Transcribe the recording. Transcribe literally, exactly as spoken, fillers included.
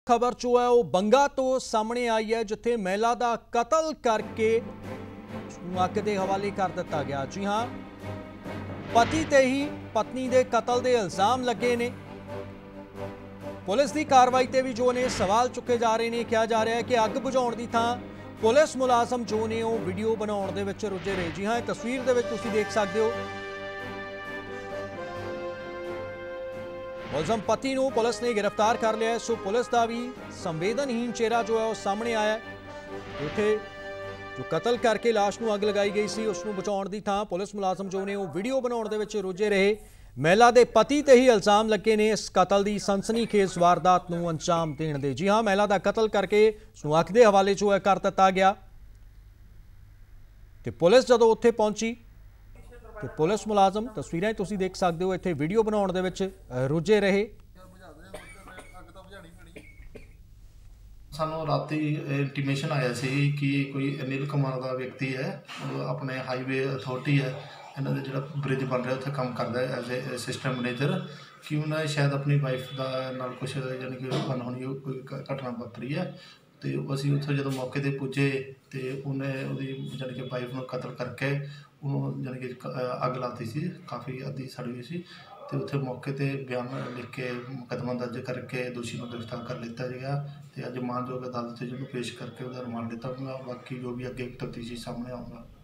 खबर जो है वो बंगा तो सामने आई है, जिथे महिला का कतल करके अग के हवाले कर दिता गया। जी हाँ, पति ते ही पत्नी के कतल के इल्जाम लगे ने। पुलिस की कार्रवाई ते भी जो ने सवाल चुके जा रहे हैं। कहा जा रहा है कि अग बुझाउण दी थां पुलिस मुलाजम जो ने वो वीडियो बनाउण दे विच रुझे रहे। जी हाँ, तस्वीर दे विच तुसीं देख सकते हो, मुलजम पति को पुलिस ने गिरफ्तार कर लिया है। सो पुलिस का भी संवेदनहीन चेहरा जो है वो सामने आया है। उत्थे जो कतल करके लाश को अग लगाई गई सी उसनूं बचाउण दी थां पुलिस मुलाजम जो ने वो वीडियो बनाउण दे विच रुझे रहे। महिला के पति ते ही इल्जाम लगे ने इस कतल की सनसनीखेज वारदात को अंजाम देण दे। जी हाँ, महिला का कतल करके उसनूं अग दे हवाले जो है कर दिता गया। ते पुलिस जदों उत्थे पहुंची तो पुलिस मुलाजम तस्वीरें तुसीं देख सकते हो, इत्थे वीडियो बनाउण दे विच रुझे रहे। सानू राती इंटीमेशन आया सी कि कोई अनिल कुमार का व्यक्ति है, अपने हाईवे अथॉरिटी है, इन्हों का जो ब्रिज बन रहा उत्थे काम करता है एज ए सिस्टम मैनेजर, कि उन्हें शायद अपनी वाइफ का नाल कुछ यानी कि अनहोनी कोई घटना वापरी है। तो असीं उत्थे जो मौके पर पुजे तो उन्हें यानी कि वाइफ को कतल करके उन्होंने यानी कि अग लाती सी, काफ़ी अद्धी सड़ी हुई सी। तो उत्थे मौके पर बयान लिख के मुकदमा दर्ज करके दोषी को गिरफ्तार कर लिया गया। तो अज मानयोग अदालत जो पेश करके उसका रिमांड लिता गया। बाकी जो भी अगे तफ्तीशी सामने आऊँगा।